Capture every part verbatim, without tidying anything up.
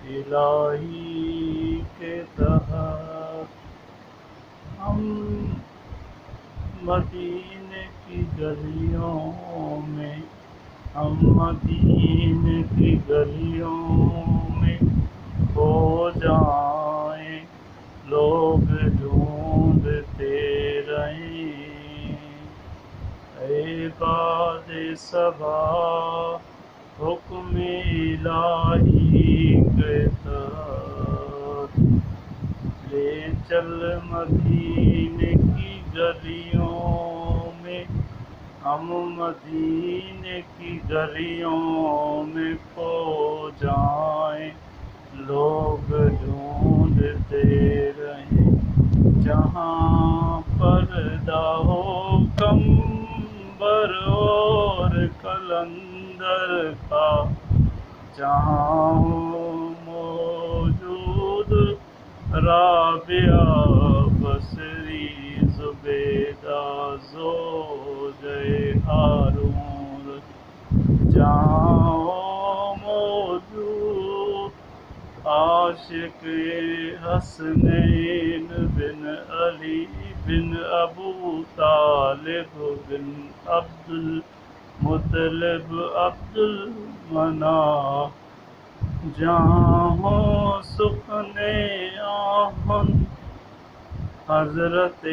الہی کے تحت ہم مدینے کی گلیوں میں ہم مدینے کی گلیوں میں کھو جائیں، لوگ ڈھونڈتے رہیں۔ اے باد صبا حکم الہی کے تحت لے چل مدینے کی گلیوں میں ہم مدینے کی گلیوں میں کھو جائیں، لوگ ڈھونڈتے رہیں۔ جہاں پردہ ہو کمبر اور قلندر کا، جہاں ہو موجود رابعہ بصری زبیدہ زوجہ ہارون، جہاں ہو موجود عاشق حسنین بن علی بن ابو طالب بن عبد المطلب عبد المناف، جہاں ہو سخن آہن حضرت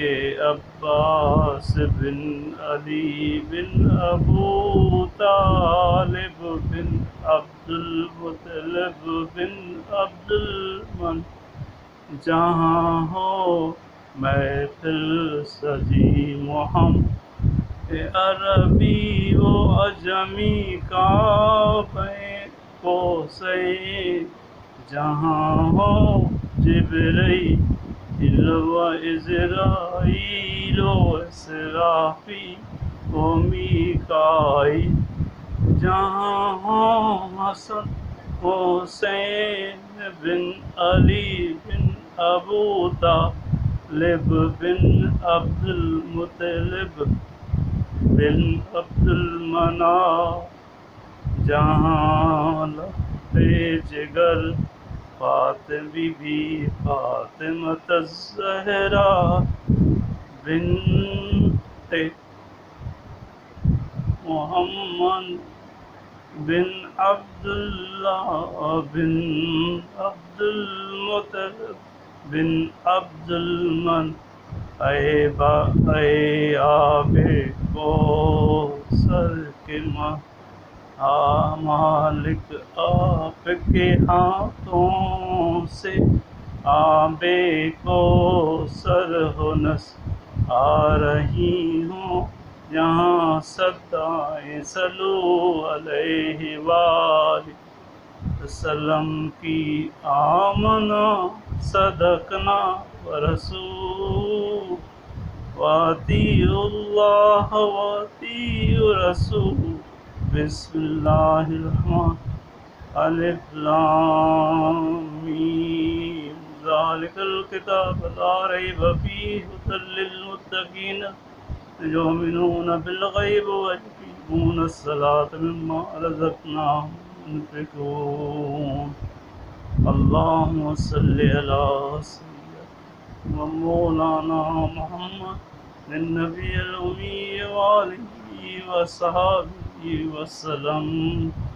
عباس بن علی بن ابو طالب بن عبد المطلب بن عبد المن، جہاں ہو محفل سجی محمد عربی و عجمی قاب قوسین، جہاں ہو جبرائیل و عزرائیل و اسرافیل و میکائیل، جہاں ہو حسن حسین بن علی بن ابو طالب بن عبد المطلب بن عبد المناف، جہاں لب جگر فاطمی بی فاطمۃ الزہرا بنت محمد بن عبداللہ بن عبد المطلب بن عبد المن، اے با اے آب کوثر کے مالک، آپ کے ہاتھوں سے آب کوثر ہو نثر آ رہی ہوں، یہاں صدائیں صلو علیہ وآلہ وسلم کی آمنا صدقنا ورسول وَأَطِیعُوا اللَّهَ وَأَطِیعُوا الرَّسُولَ۔ بسم اللہ الرحمن الف لام میم، ذالک الکتاب لا ریب فیہ ھدی للمتقین یؤمنون بالغیب ویقیمون الصلاۃ ومما رزقناہم ينفقون۔ اللہم صلی علی سیدنا و مولانا محمد النبی الأمی وآلہ وصحبہ وسلم۔